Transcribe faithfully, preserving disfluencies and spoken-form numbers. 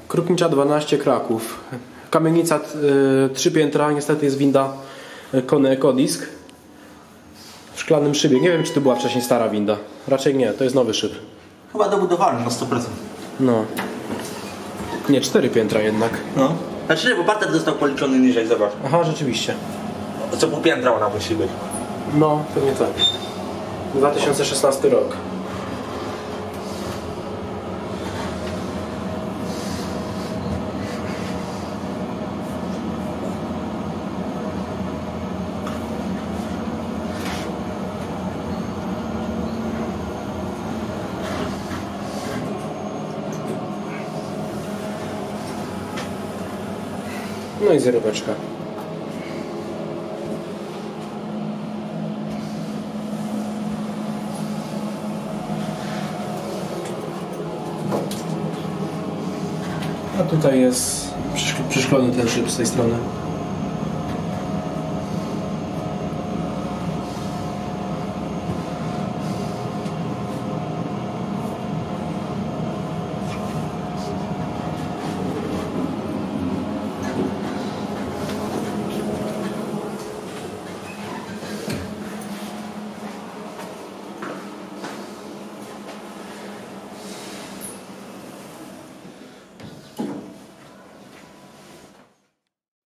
Krupnicza dwanaście, Kraków. Kamienica y, trzy piętra, niestety jest winda Kony Ecodisk w szklanym szybie. Nie wiem, czy to była wcześniej stara winda. Raczej nie, to jest nowy szyb. Chyba dobudowany na sto procent. No. Nie, cztery piętra jednak. No. Znaczy nie, bo parter został policzony niżej, zobacz. Aha, rzeczywiście. Co pół piętra ona musi być. No, pewnie tak. dwa tysiące szesnasty rok. No i zeróweczka. A tutaj jest przyszklony ten szyb z tej strony.